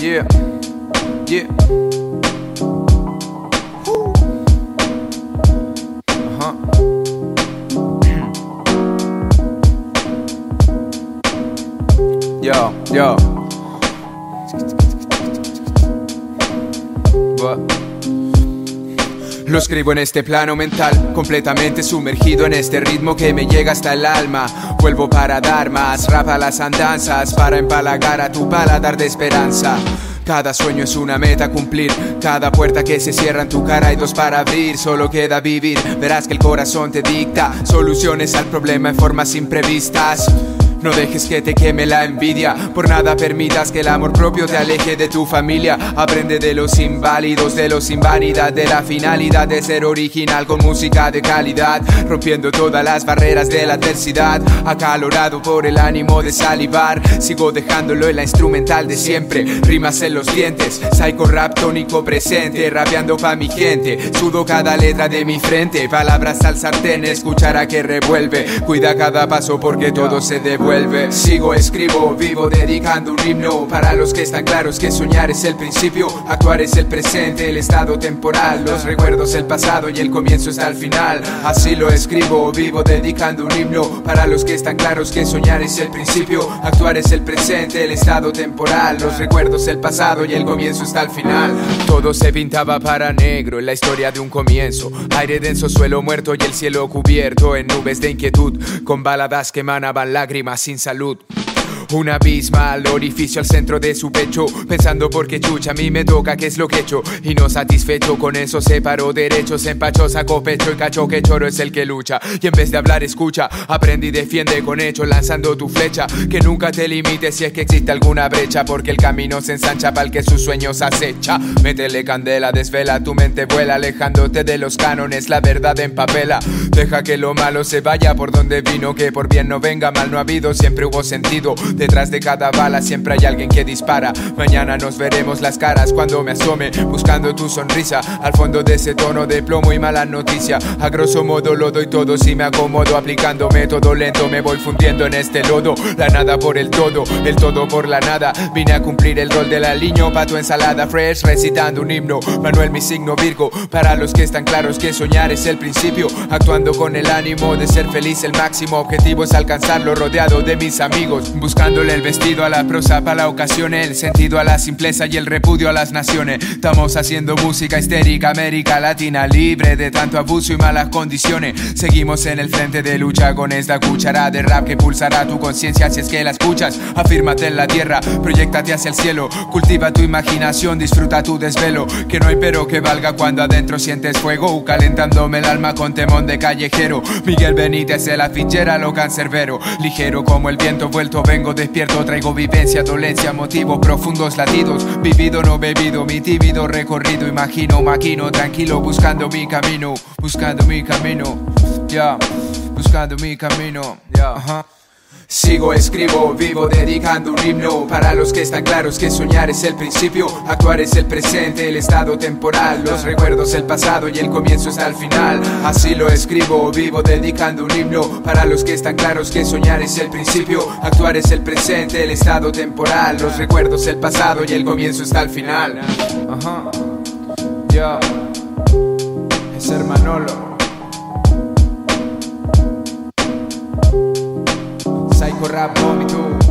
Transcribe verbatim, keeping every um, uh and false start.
Yeah, yeah. Woo. Ajá. Yo, yo. What? Lo escribo en este plano mental, completamente sumergido en este ritmo que me llega hasta el alma. Vuelvo para dar más rap a las andanzas, para empalagar a tu paladar de esperanza. Cada sueño es una meta a cumplir, cada puerta que se cierra en tu cara hay dos para abrir. Solo queda vivir, verás que el corazón te dicta soluciones al problema en formas imprevistas. No dejes que te queme la envidia, por nada permitas que el amor propio te aleje de tu familia. Aprende de los inválidos, de los sin vanidad, de la finalidad de ser original con música de calidad, rompiendo todas las barreras de la adversidad. Acalorado por el ánimo de salivar, sigo dejándolo en la instrumental de siempre. Rimas en los dientes, psycho rap tónico presente, rapeando pa' mi gente. Sudo cada letra de mi frente, palabras al sartén, escuchará que revuelve. Cuida cada paso porque todo se devuelve. Sigo, escribo, vivo dedicando un himno para los que están claros que soñar es el principio, actuar es el presente, el estado temporal, los recuerdos el pasado y el comienzo está al final. Así lo escribo, vivo dedicando un himno para los que están claros que soñar es el principio, actuar es el presente, el estado temporal, los recuerdos el pasado y el comienzo está al final. Todo se pintaba para negro en la historia de un comienzo, aire denso, suelo muerto y el cielo cubierto en nubes de inquietud, con baladas que emanaban lágrimas sin salud. Un abismal orificio al centro de su pecho, pensando por qué chucha a mí me toca, qué es lo que he hecho. Y no satisfecho con eso separó derechos, empachó, sacó pecho y cachó que choro es el que lucha. Y en vez de hablar escucha, aprende y defiende con hechos, lanzando tu flecha. Que nunca te limites si es que existe alguna brecha, porque el camino se ensancha para el que sus sueños acecha. Métele candela, desvela, tu mente vuela, alejándote de los cánones, la verdad empapela. Deja que lo malo se vaya por donde vino, que por bien no venga, mal no ha habido, siempre hubo sentido. Detrás de cada bala siempre hay alguien que dispara. Mañana nos veremos las caras cuando me asome, buscando tu sonrisa al fondo de ese tono de plomo y mala noticia. A grosso modo lo doy todo si me acomodo, aplicando método lento me voy fundiendo en este lodo. La nada por el todo, el todo por la nada. Vine a cumplir el rol del aliño pa' tu ensalada fresh, recitando un himno, Manuel mi signo Virgo. Para los que están claros que soñar es el principio, actuando con el ánimo de ser feliz el máximo. Objetivo es alcanzarlo rodeado de mis amigos, buscando Dándole el vestido a la prosa para la ocasión, el sentido a la simpleza y el repudio a las naciones. Estamos haciendo música histérica, América Latina libre de tanto abuso y malas condiciones. Seguimos en el frente de lucha con esta cuchara de rap que pulsará tu conciencia si es que la escuchas. Afírmate en la tierra, proyéctate hacia el cielo, cultiva tu imaginación, disfruta tu desvelo. Que no hay pero que valga cuando adentro sientes fuego, calentándome el alma con temón de callejero. Miguel Benítez de la fichera, lo cancerbero, ligero como el viento vuelto vengo despierto, traigo vivencia, dolencia, motivos profundos latidos, vivido no bebido, mi tímido recorrido, imagino, maquino, tranquilo, buscando mi camino, buscando mi camino, ya, yeah. Buscando mi camino, ya, yeah. uh-huh. Sigo, escribo, vivo dedicando un himno para los que están claros que soñar es el principio, actuar es el presente, el estado temporal, los recuerdos el pasado y el comienzo está al final. Así lo escribo, vivo dedicando un himno para los que están claros que soñar es el principio, actuar es el presente, el estado temporal, los recuerdos el pasado y el comienzo está al final. Ajá, ya, es Hermanolo. Psycho rap vómito.